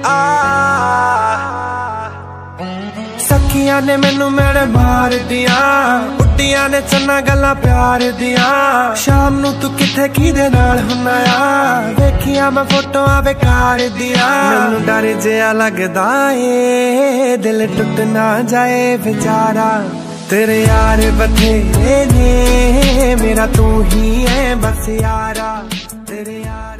सखियां ने मैनू मेरे मार दिया, बुड्डियां ने चन्ना गल्लां प्यार दिया। शाम नू तू किथे किदे नाल हुन्ना आ, वेखिया मैं फोटोआं बेकार दिया। मैनू डर जिहा लगदा ए दिल टुट ना जाए बेचारा। तेरे यार बथेरे ने मेरा तू ही है बस यारा, तेरे यार।